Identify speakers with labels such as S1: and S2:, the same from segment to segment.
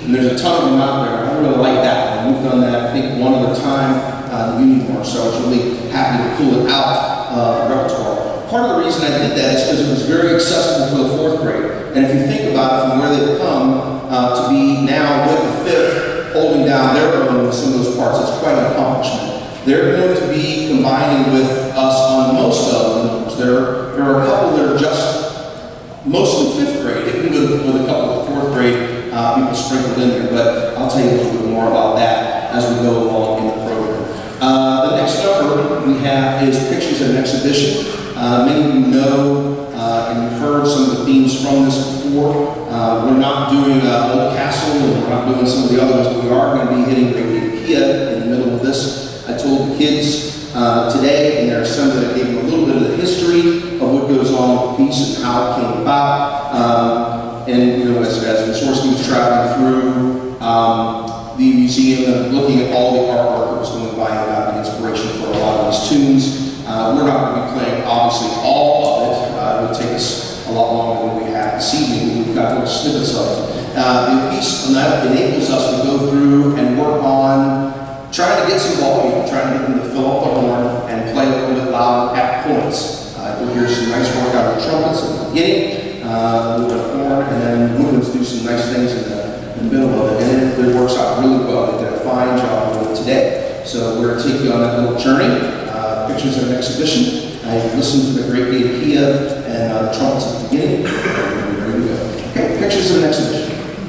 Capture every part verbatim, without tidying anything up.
S1: and there's a ton of them out there. I really like that one. We've done that, I think, one at a time uh, in Unicorn, so I was really happy to pull it out of the repertoire. Part of the reason I did that is because it was very accessible for the fourth grade, and if you think about it from where they've come uh, to be now with the fifth, holding down their own with some of those parts, it's quite an accomplishment. They're going to be combining with us on most of them. There, there are a couple that are just mostly fifth grade, even with, with a couple of fourth grade uh, people sprinkled in there, but I'll tell you a little bit more about that as we go along in the program. Uh, the next number we have is Pictures of an Exhibition. Uh, many of you know uh, and you've heard some of the themes from this before. Uh, we're not doing uh, Old Castle, and we're not doing some of the others, but we are going to be hitting Great Ikea in the middle of this. I told the kids uh, today in their assembly, I gave them a little bit of the history of what goes on with the piece and how it came about. Um, and you know, as, as Mussorgsky was traveling through um, the museum and looking at all the artwork that was going by and got the inspiration for a lot of these tunes. Uh, we're not going to be playing, obviously, all of it. Uh, it would take us a lot longer than we have this evening. We've got little snippets of it. Uh, the piece on that enables us to go through and work on trying to get some volume, trying to get them to fill up the horn and play a little bit louder at points. Uh, you'll hear some nice work out of the trumpets at the beginning, uh, a little bit of horn, and then movements do some nice things in the, in the middle of it. And it, it works out really well. They did a fine job of it today. So we're going to take you on that little journey. Pictures of an Exhibition. I listened to the Great Ikea and uh, the trumpets at the beginning. And we're ready to go. Okay, Pictures of an Exhibition.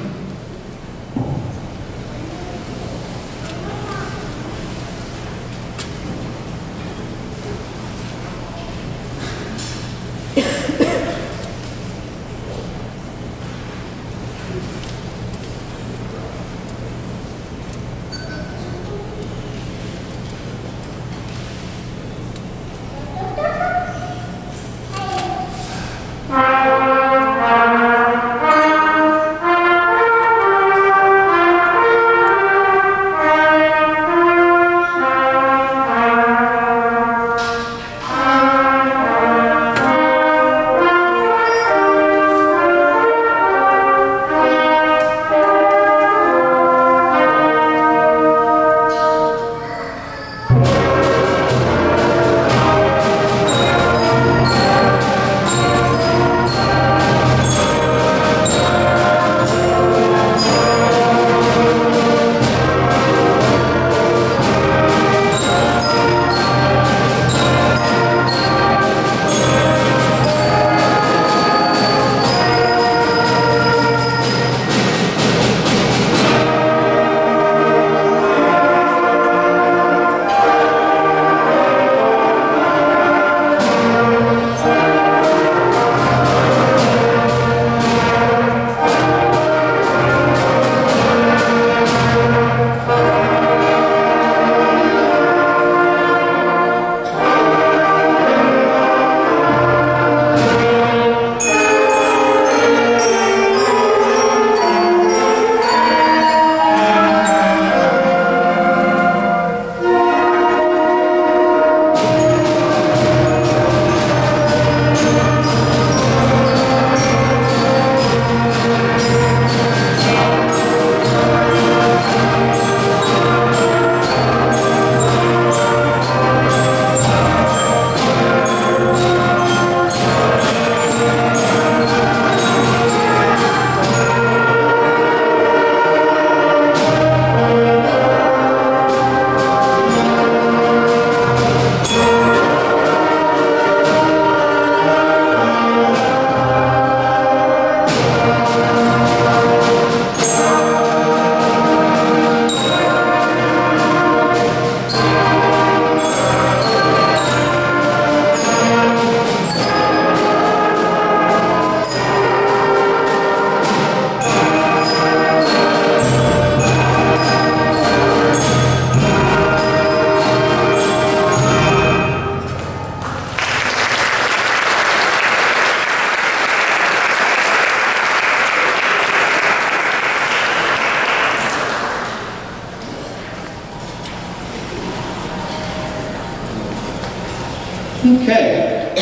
S1: Okay.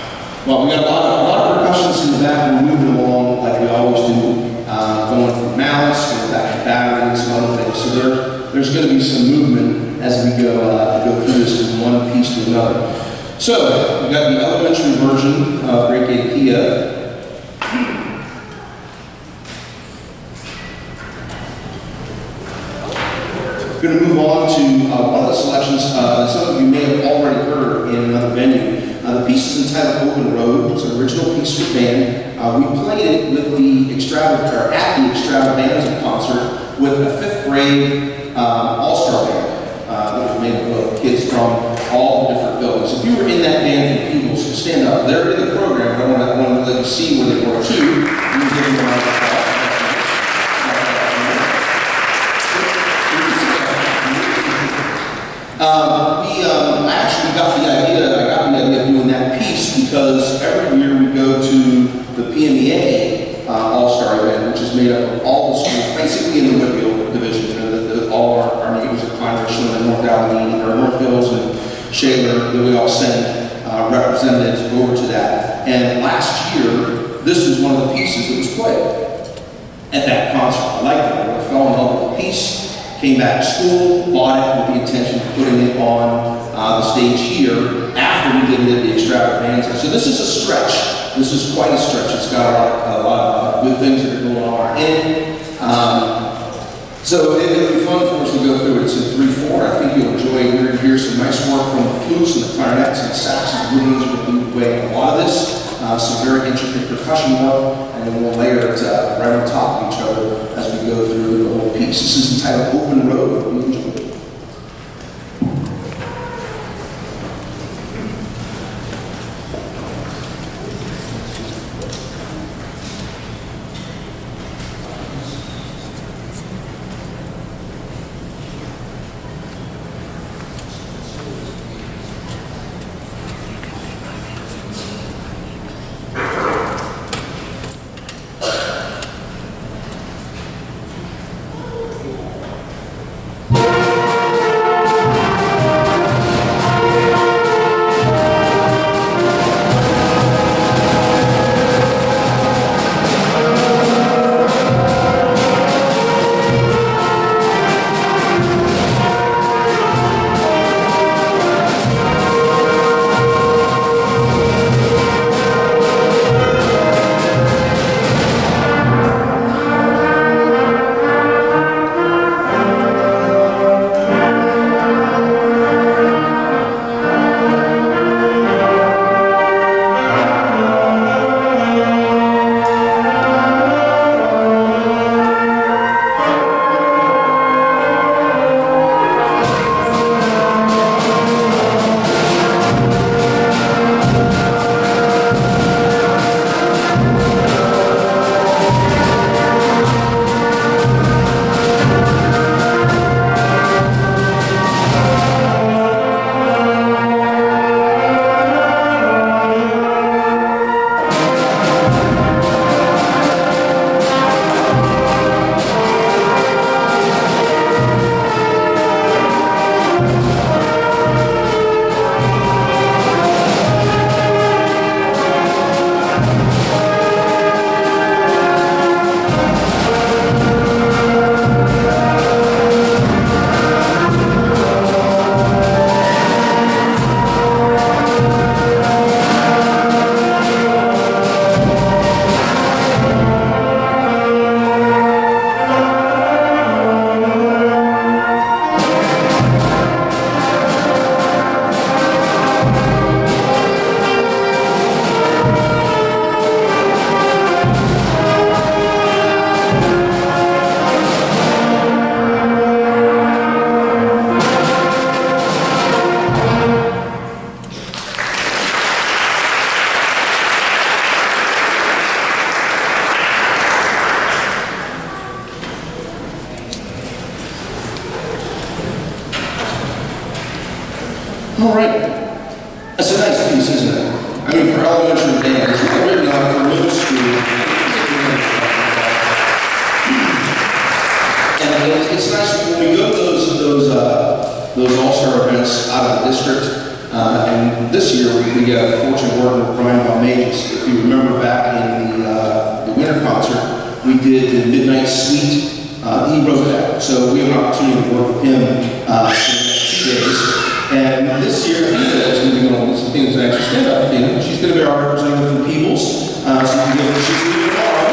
S1: Well, we got a lot of, a lot of percussions in the back and we're moving along like we always do, uh, going from now mounts, going back to battery and some other things. So there, there's going to be some movement as we go, uh, go through this from one piece to another. So we've got the elementary version of Great Gate Kia. We're going to move on to uh, one of the selections uh, that some of you may have already heard in another venue. Uh, the piece is entitled Open Road. It's an original piece for band. Uh, we played it with the extravagant, or at the Extravaganza concert with a fifth grade um, all-star band uh, that was made up of kids from all the different buildings. If you were in that band from Peebles, so stand up. They're in the program, but I want to, I want to let you see where they were too. And you give them a round of applause. Um, we, um, I actually got the idea, I got the idea of doing that piece because every year we go to the P M E A uh, All-Star event, which is made up of all the schools, basically in the Whitfield division. You know, the, the, all our, our neighbors at Pine Ridge and North Allegheny, or North Hills and Shaler, that we all send uh, representatives over to that. And last year, this was one of the pieces that was played at that concert. I liked it. I fell in love with the piece. Came back to school, bought it with the intention of putting it on uh, the stage here after we did it at the Extravaganza. So this is a stretch. This is quite a stretch. It's got a lot, a lot of good things that are going on in it. Um, so it, it'll be fun for us to go through it. It's in three four. I think you'll enjoy. We're going to hear some nice work from the flutes and the clarinets and the saxes. Woodwinds will be playing a lot of this. Uh, some very intricate percussion work, and then we'll layer it uh, right on top of each other as we go through the whole piece. This is entitled Open Road. We enjoy it. All right. That's a nice piece, isn't it? I mean, for elementary band, it's not written out for middle school. And it's, it's nice when we go to those those uh, those all-star events out of the district. Uh, and this year we, we got the fortune of working with Brian Balmages. If you remember back in the, uh, the winter concert, we did the Midnight Suite. Uh, he wrote that, so we have an opportunity to work with him uh, for the next two days. And this year, Athena is going to be going on some things that actually stand up. Athena, she's going to be our representative from Peoples. Uh, so you can give her, she's leaving tomorrow.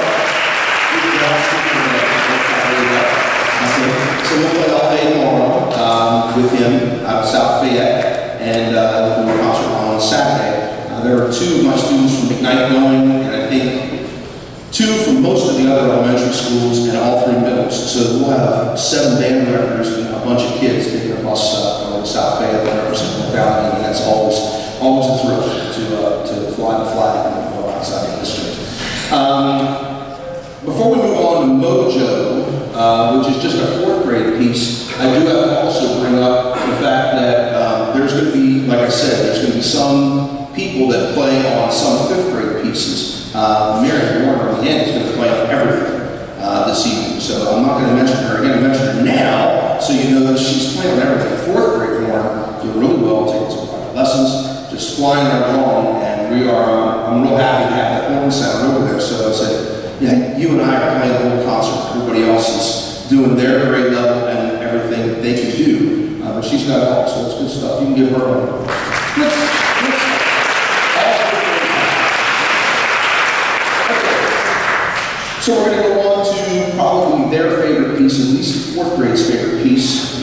S1: So we'll play all day tomorrow um, with him out of South Fayette, and uh, we'll do a concert on Saturday. Uh, there are two of my students from McKnight going, and I think two from most of the other elementary schools and all three middles. So we'll have seven band directors and a bunch of kids taking a bus uh, going to South Fayette and representing the valley, and that's always always a thrill to uh, to fly the flag and go outside the district. Um, before we move on to Mojo, uh, which is just a fourth grade piece, I do have to also bring up the fact that um, there's going to be, like I said, there's going to be some people that play on some fifth grade pieces. Uh, Mary Warner on the end is going to play on everything uh, this evening, so I'm not going to mention her again. I mention her now, so you know that she's playing on everything. Fourth grade Warner doing really well, taking some private lessons, just flying right along, and we are. Um, I'm real happy to have that horn sound over there. So I said, yeah, you and I are playing the whole concert. Everybody else is doing their grade level and everything that they can do, uh, but she's got help, so it's good stuff. You can give her a. Let's, let's, So we're going to go on to probably their favorite piece, at least fourth grade's favorite piece.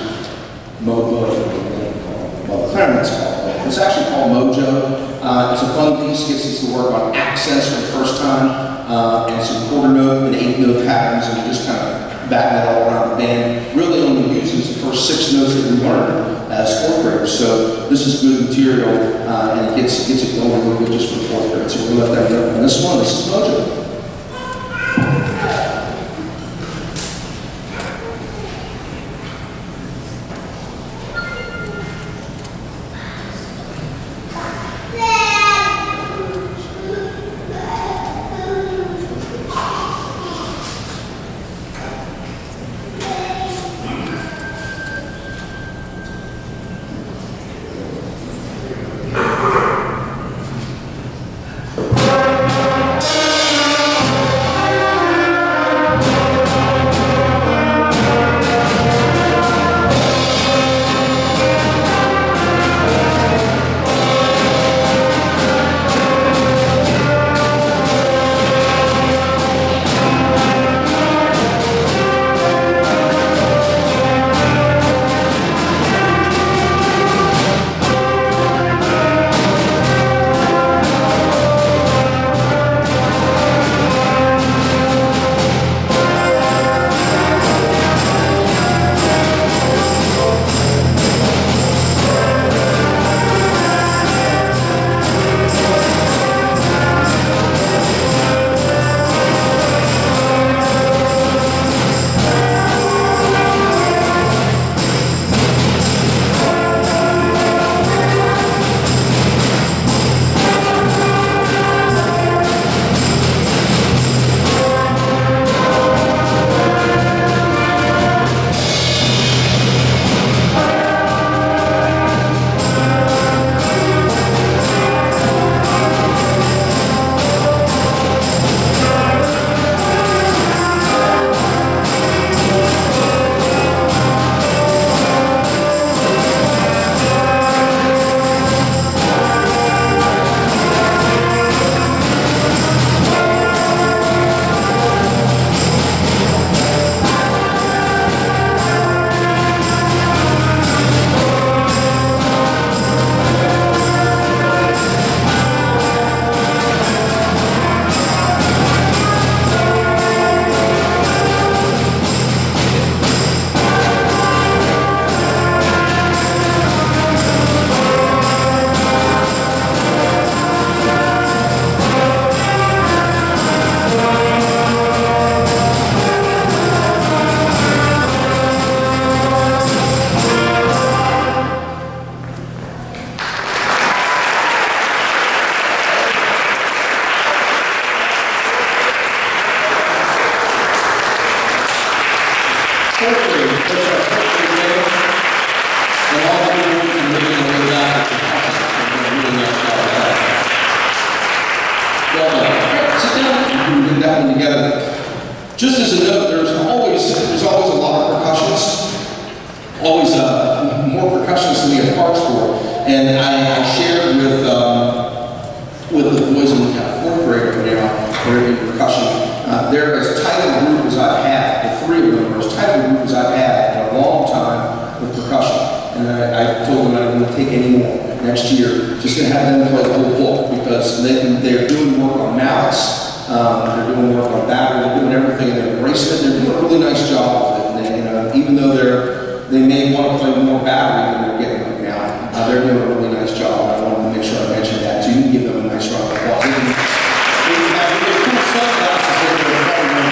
S1: Mojo. Well, the clarinet's called it. It's actually called Mojo. Uh, it's a fun piece, gets us to work on accents for the first time, uh, and some quarter note and eighth note patterns, and just kind of batting it all around the band. Really only uses the first six notes that we learned as fourth graders. So this is good material, uh, and it gets, gets it going a little bit just for fourth grade. So we'll let that go. And this one, this is Mojo. Well done. Sit down. We can do that one together. Just as a note, there's always, there's always a lot of percussionists, always uh, more percussionists than we have parts for. And I, I shared with, um, with the boys in uh, fourth grade right now, they're in percussion. Uh, they're as tight a group as I've had, the three of them are as tight a group as I've had in a long time with percussion. And I, I told them I didn't take any more next year. Just going to have them play the whole book because they can, they're doing work on mallets. Um, they're doing work on battery, they're doing everything, and they're embracing it. They're doing a really nice job with it. And they, you know, even though they're, they may want to play more battery than they're getting right now, uh, they're doing a really nice job. I wanted to make sure I mentioned that too. You can give them a nice round of applause. They can, they can have really cool sunglasses that they're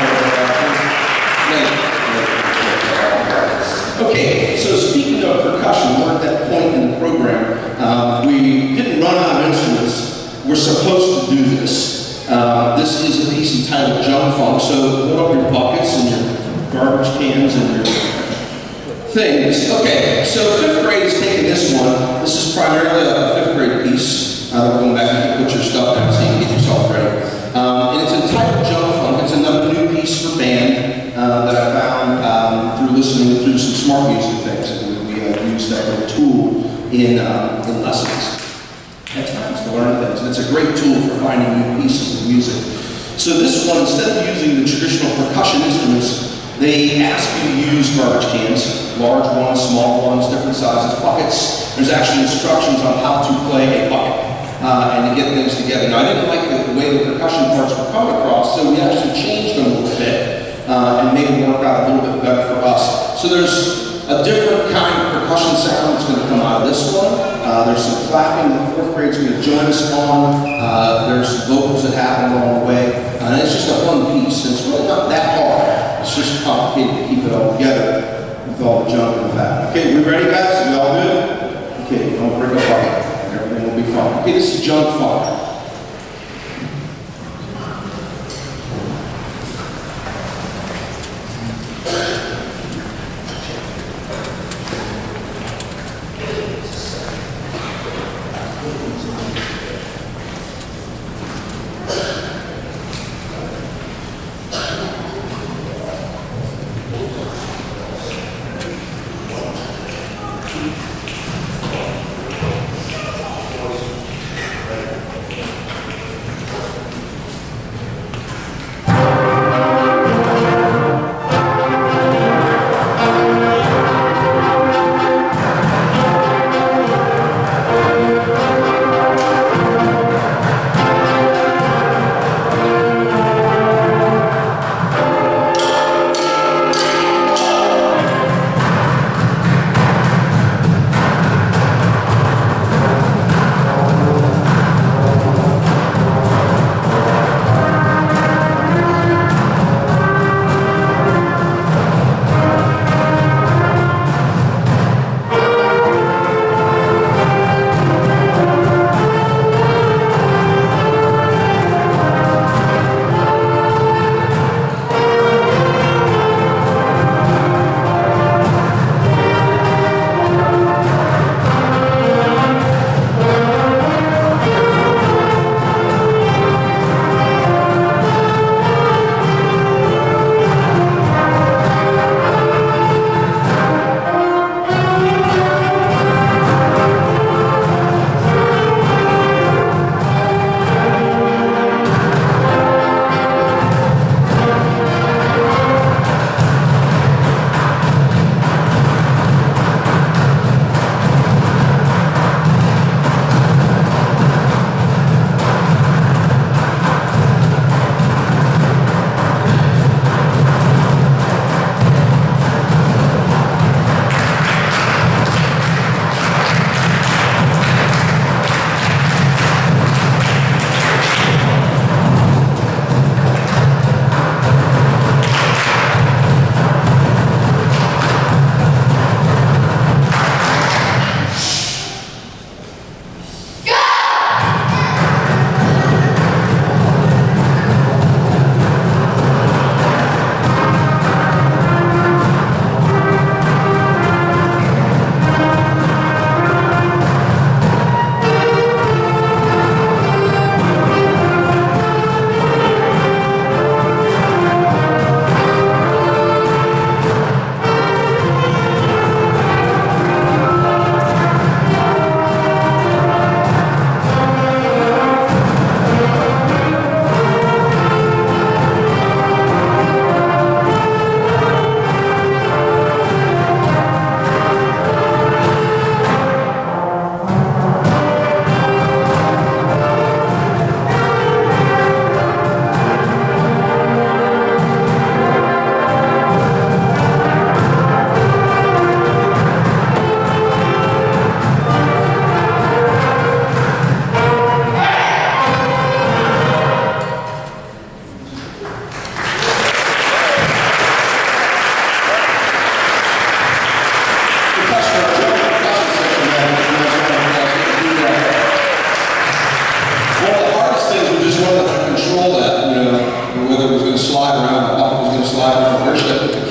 S1: probably okay, so speaking of percussion, we're at that point in the program. Um, we didn't run out of instruments. We're supposed to do this. Uh, this is a piece entitled Jump Funk, so put up your buckets and your garbage cans and your things. Okay, so fifth grade is taking this one. This is primarily a fifth grade piece. Uh, we're going back and put your stuff down so you can get yourself ready. Um, and it's entitled Jump Funk. It's another new piece for band uh, that I found um, through listening through some smart music things. And we uh, use that as a tool in, uh, in lessons. At times to learn things. And it's a great tool for finding new pieces of music. So this one, instead of using the traditional percussion instruments, they ask you to use garbage cans, large ones, small ones, different sizes, buckets. There's actually instructions on how to play a bucket uh, and to get things together. Now I didn't like the, the way the percussion parts were coming across, so we actually changed them a little bit uh, and made them work out a little bit better for us. So there's a different kind of percussion sound that's going to come out of this one. Uh, there's some clapping that the fourth grade's going to join us on. Uh, there's some vocals that happen along the way. Uh, and it's just a fun piece. And it's really not that hard. It's just complicated to keep it all together with all the junk in the back. Okay, we ready, guys? We all good? Okay, don't break apart. Everything will be fine. Okay, this is Jump Funk.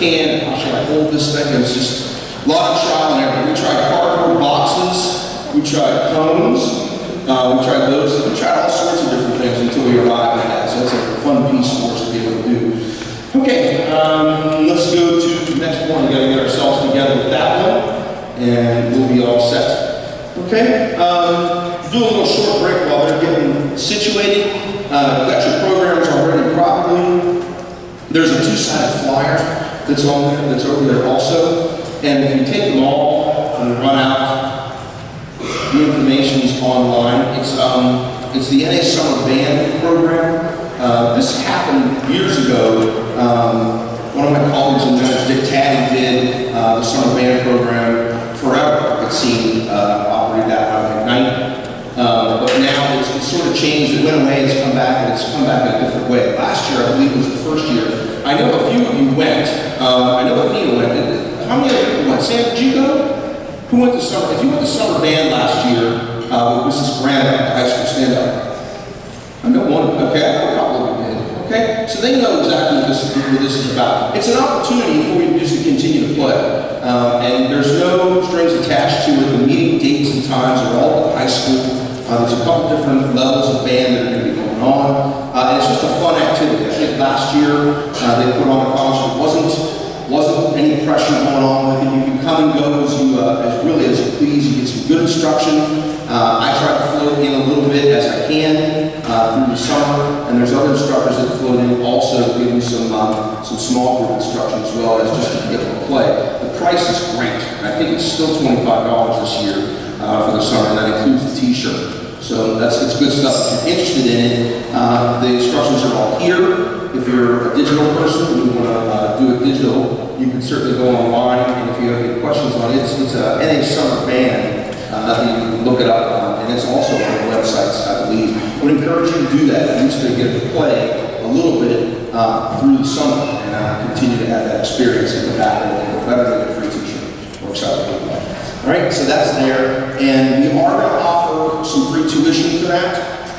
S1: can, how should I hold this thing? It was just a lot of trial and error. We tried cardboard boxes, we tried cones, uh, we tried those, we tried all sorts of different things until we arrived at that. So that's a fun piece for us to be able to do. Okay, um, let's go to the next one. We gotta get ourselves together with that one, and we'll be all set. Okay, um, do a little short break while they're getting situated. Uh, got your programs already probably. There's a two-sided flyer that's on there, that's over there also. And if you take them all and run out, the information is online. It's, um, it's the N A Summer Band program. Uh, this happened years ago. Um, one of my colleagues in Judge Dick Taddy did uh, the Summer Band program forever. It seemed uh, operated that out at night. Uh, but now it's, it's sort of changed. It went away, it's come back, and it's come back in a different way. Last year, I believe, was the first year. I know a few of you went. Uh, I know Athena went. How many other people went? Sam, did you go? Who went to summer? If you went to summer band last year uh, with Missus Grant at the high school stand-up. I know one. Okay, I know a couple of you did. Okay, so they know exactly what this, what this is about. It's an opportunity for you just to continue to play. Uh, and there's no strings attached to it. The meeting dates and times are all at the high school. Uh, there's a couple different levels of band that are going to be going on. Uh, and it's just a fun activity. I think last year uh, they put on a concert. It wasn't, wasn't any pressure going on with it. You can come and go as, you, uh, as really as you please. You get some good instruction. Uh, I try to float in a little bit as I can uh, through the summer, and there's other instructors that float in also giving some um, some small group instruction as well as just to be able to play. The price is great. I think it's still twenty-five dollars this year uh, for the summer, and that includes the T-shirt. So that's it's good stuff. If you're interested in it, uh, the instructions are all here. If you're a digital person and you want to uh, do it digital, you can certainly go online, and if you have any questions on it, it's, it's a N A Summer Band. Uh, you can look it up, um, and it's also on the websites, I believe. I would encourage you to do that, at least to get to play a little bit uh, through the summer and uh, continue to have that experience in the back of it. Better than a free t-shirt. Works out really well. All right, so that's there, and we are going to offer some free tuition for that.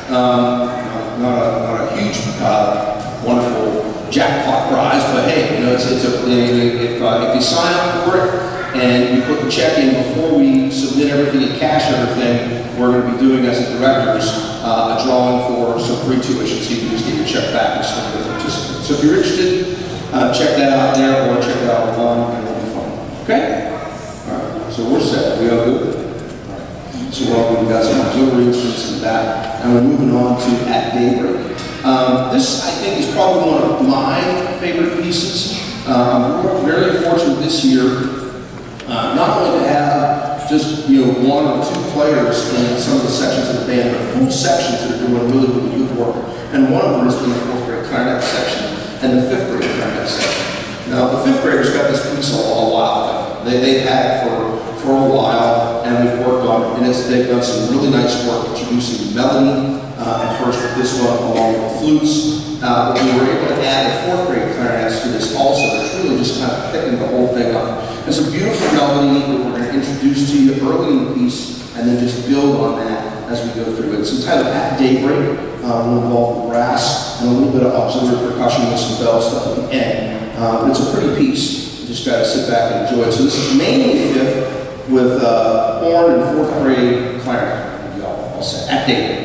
S1: Um, not, a, not a huge, uh, wonderful jackpot prize, but hey, you know, it's, it's a, if, uh, if you sign up for it, and we put the check in before we submit everything and cash everything, we're going to be doing as a directors uh, a drawing for some free tuition, so you can just get your check back and send it to participants. So if you're interested, uh, check that out there or check it out online and it'll be fun. Okay? All right. So we're set. We all good? All right. So welcome. We've got some auxiliary instruments in the back, and we're moving on to At Daybreak. Um, this, I think, is probably one of my favorite pieces. Um, we're very fortunate this year. Uh, not only to have just, you know, one or two players in some of the sections of the band, but full sections that are doing really, really good work. And one of them has been the fourth grade clarinet section and the fifth grade clarinet section. Now, the fifth graders got this piece a, a while ago. They, they've had it for, for a while, and we've worked on it. And it's, they've done some really nice work introducing melody, uh, at first with this one, along with flutes. Uh, but we were able to add the fourth grade clarinets to this also. It's really just kind of thickened the whole thing up. It's a beautiful melody that we're going to introduce to you early in the piece and then just build on that as we go through it. It's entitled At Daybreak. Uh, will involve the brass and a little bit of auxiliary percussion with some bell stuff at the end. Uh, but it's a pretty piece. You just got to sit back and enjoy it. So this is mainly fifth with uh, horn and fourth grade clarinet. Y'all all set. At Daybreak.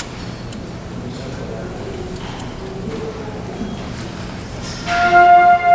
S2: Thank you.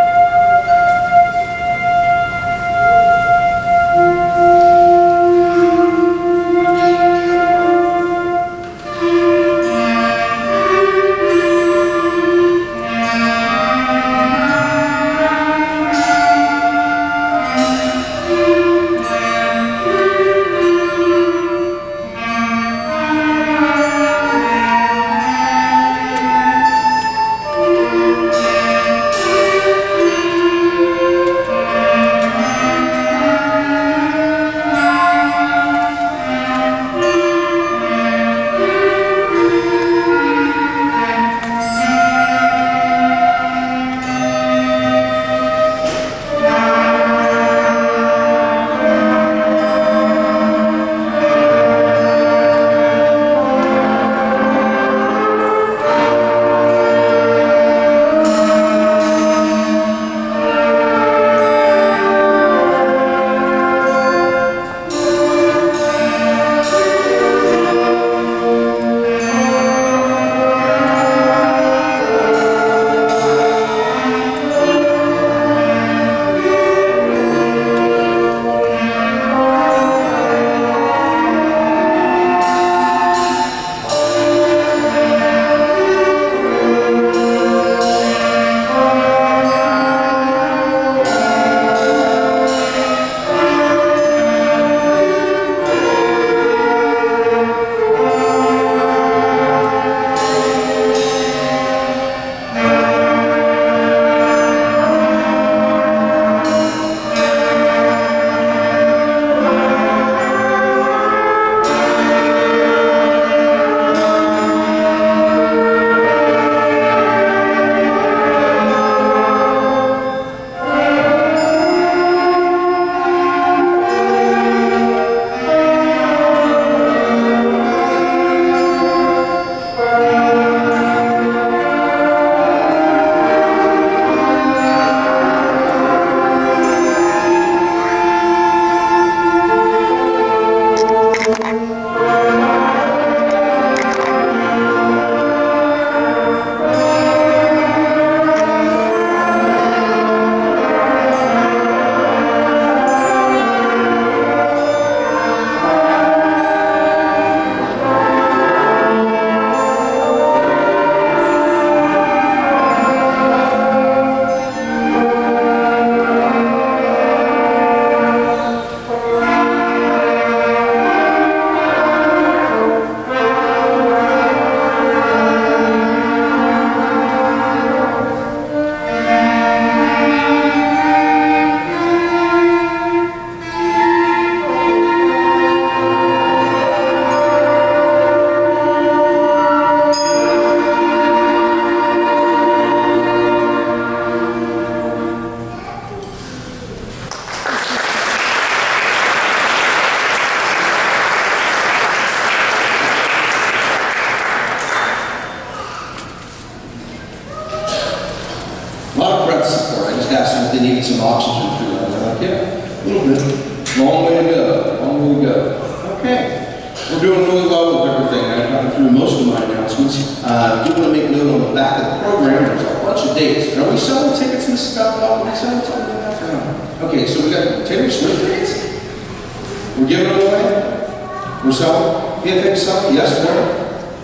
S1: really well with everything. I've gotten through most of my announcements. Uh, do want to make note on the back of the program, there's a bunch of dates. Are we selling tickets, Missus Bell? Are we selling something like that or not? Okay, so we got Taylor Swift tickets. We're giving them away. We're selling. P F A selling? Yes, no?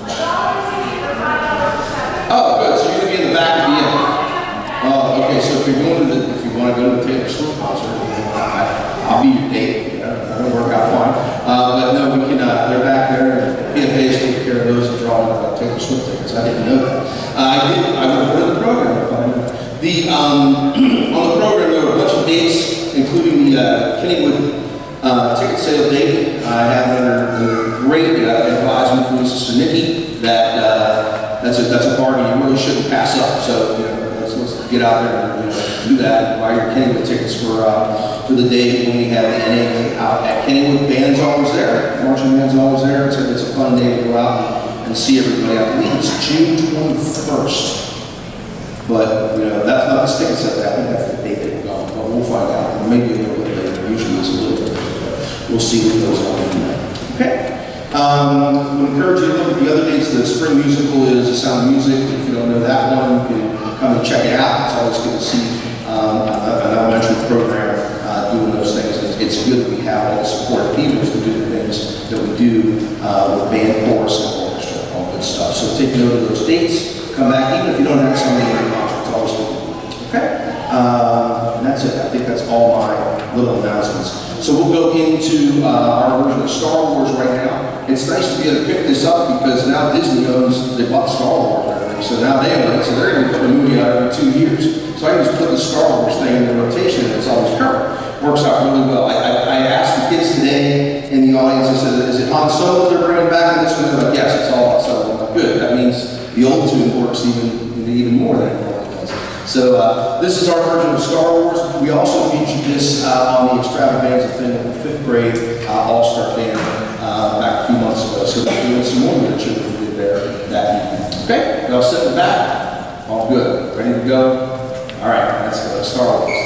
S1: Oh, good. So you're going to be in the back at the end. Oh, okay. So if you're going to the, if you want to go to the Taylor Swift concert, I'll be your date. Yeah, that'll work out fine. Uh, but no, we can. Uh, they're back there, and P F A is taking care of those that draw uh, Taylor Swift tickets. I didn't know that. Uh, I did. I would have heard of the program if I knew. The um, on the program there were a bunch of dates, including the uh, Kennywood uh, ticket sale date. I have under, under great uh, advisement from Missus Nikki that. Uh, That's a, that's a bargain you really shouldn't pass up. So, you know, let's, let's get out there and you know, do that. Buy your Kennywood tickets for uh, for the day when we have the N A out at Kennywood. Band's always there. Marching band's always there. It's a, it's a fun day to go out and, and see everybody. I believe it's June twenty-first. But, you know, that's not the ticket set. I think that's the date that we're going. But we'll find out. Maybe a little bit later. Usually it's a little bit later. We'll see what goes on from there. Okay. Um, I would encourage you to look at the other dates. The spring musical is The Sound of Music. If you don't know that one, you can come and check it out. It's always good to see um, an elementary program uh, doing those things. It's, it's good that we have all the supportive people to do the things that we do uh, with band, chorus, and orchestra, all good stuff. So take note of those dates. Come back, even if you don't have somebody in your concert. It's always good. Okay? Uh, and that's it. I think that's all my little announcements. So we'll go into uh, our version of Star Wars right now. It's nice to be able to pick this up because now Disney owns, they bought Star Wars and everything, so now they own it, so they're going to put a movie out every two years. So I can just put the Star Wars thing in the rotation and it's always current. Works out really well. I, I, I asked the kids today in the audience, I said, is it Han Solo they're bringing back in this one? They're like, yes, it's all Han Solo. I'm like, good, that means the old tune works even, even more than it does. So uh, this is our version of Star Wars. We also featured this uh, on the extravaganza thing in the fifth grade uh, All-Star Band uh, back a few months ago. So we're doing some more literature that we did there that evening. Okay, we all sit in the back. All good. Ready to go? All right, let's go. Star Wars.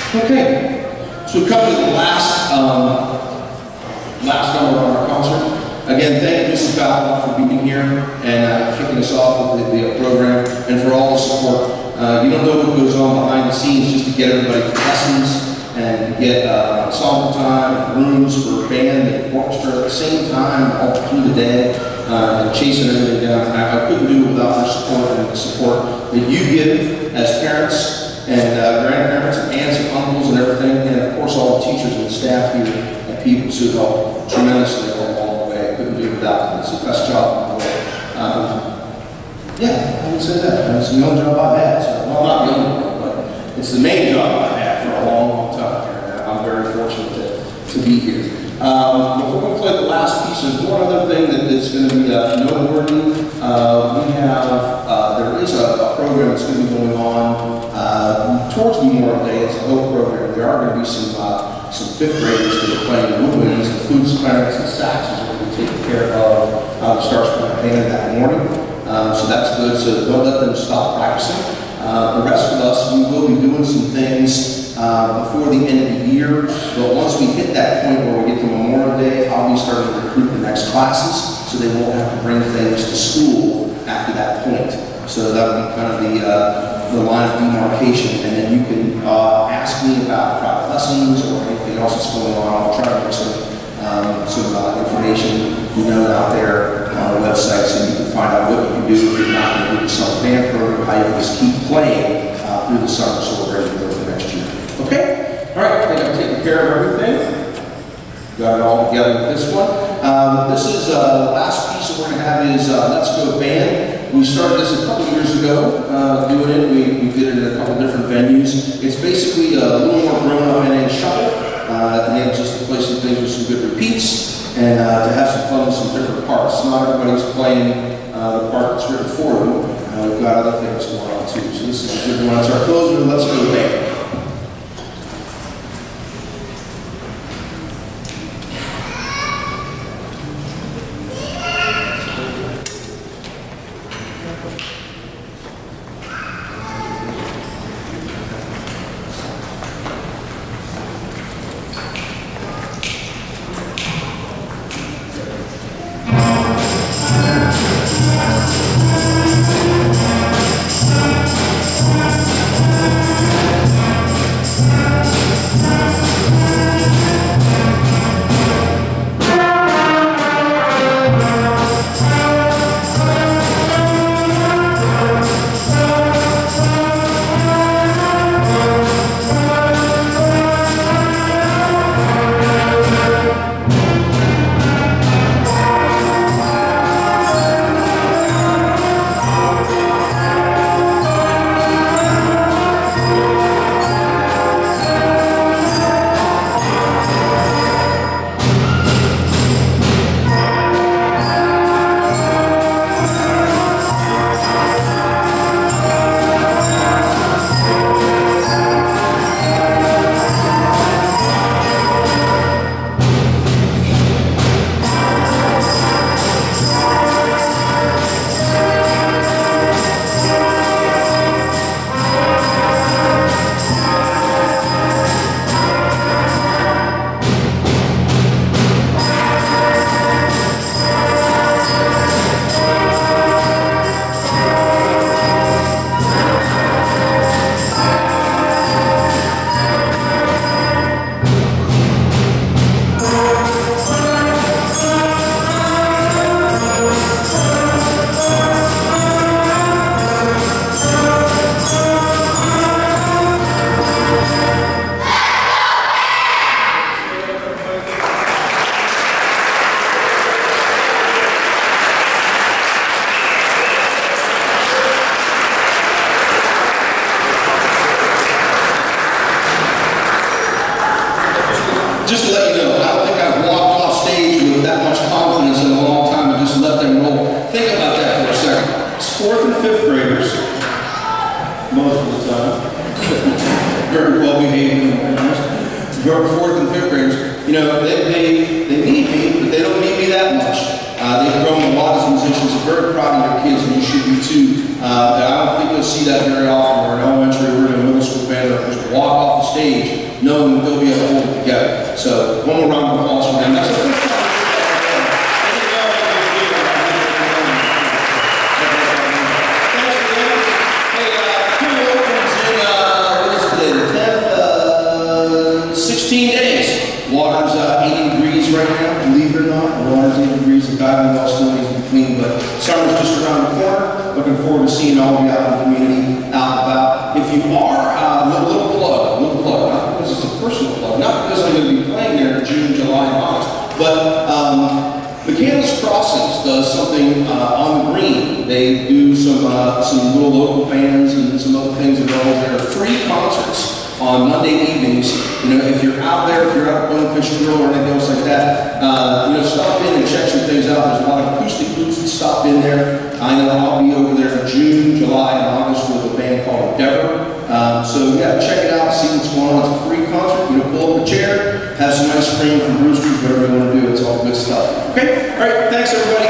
S1: Okay, so we come to the last, um, last number on our concert. Again, thank you, Missus Balcom, for being here and uh, kicking us off with the, the program, and for all the support. Uh, you don't know what goes on behind the scenes just to get everybody to lessons and to get uh, ensemble time, and rooms for band and orchestra at the same time, all through the day, uh, and chasing everything down. I, I couldn't do it without their support and the support that you give as parents and uh, grandparents and aunts and uncles and everything, and of course all the teachers and the staff here at Peoples who help tremendously along the way. I couldn't do it without them. It's the best job in the world. Um, yeah, I would say that. It's the only job I've had. So, well, not the only one, but it's the main job I've had for a long, long time. And I'm very fortunate to, to be here. Um, if we're going to play the last piece, there's one other thing that is going to be uh, noteworthy. Uh, we have, uh, there is a, a program that's going to be going on uh, towards Memorial Day. It's a whole program. There are going to be some uh, some fifth graders that are playing woodwinds and flutes, clarinets, and saxes that will be taken care of uh, the Star Spangled Banner that morning. Um, so that's good, so don't let them stop practicing. Uh, the rest of us, we will be doing some things uh, before the end of the year, but once we hit that point where we get to Memorial Day, I'll be starting to recruit the next classes, so they won't have to bring things to school after that point. So that will be kind of the, uh, the line of demarcation, and then you can uh, ask me about private lessons or anything else that's going on. I'll try to make some, um, some uh, information you know out there on the website, so you can find out what you can do if you're not going to do the summer band program, how you can just keep playing uh, through the summer, so we're ready to go for next year. Okay? All right, I think I've taken care of everything. Got it all together with this one. Um, this is uh, the last piece that we're going to have is uh, Let's Go Band. We started this a couple years ago, uh, doing it. We, we did it in a couple different venues. It's basically a little more grown up and a shuffle. Uh, and then just to play some things with some good repeats. And uh, to have some fun with some different parts. Not everybody's playing uh, the part that's written for them. Uh, we've got other things going on too. So this is a good one. It's our closer. Let's Go Band. Just to let you know, I don't think I've walked off stage with that much confidence in a long time and just let them roll. Think about that for a second. It's fourth and fifth graders, most of the time. Very well behaved. Fourth and fifth graders. You know, they, they, they need me, but they don't need me that much. Uh, they've grown a lot as musicians. I'm very proud of their kids, and you should be too. Uh, I don't think you'll see that very often. We're in elementary, we're in a middle school band, or just walk off the stage knowing that they'll be able to hold it together. So one more round of applause for them. That's the first time. sixteen days. Water's uh, eighty degrees right now, believe it or not. The water's eighty degrees. The diving well still needs to be clean, but summer's just around the corner. Looking forward to seeing all of you out in the community, out and about. If you are, uh, a little plug, a little plug, not because it's a personal plug, not because I'm going to be playing there in June, July, and August, but um, McCandless Crossings does something uh, on the green. They do some uh, some little local bands and some other things as well. There are free concerts on Monday evenings. You know, if you're out there, if you're out at Bonefish Grill or anything else like that, uh, you know, stop in and check some things out. There's a lot of acoustic groups that stop in there. I know I'll be over there in June, July, and August with a band called Endeavor. Um, so yeah, check it out, see what's going on. It's a free concert. You know, pull up a chair, have some ice cream from Brewster's, whatever you want to do. It's all good stuff. Okay? All right, thanks everybody.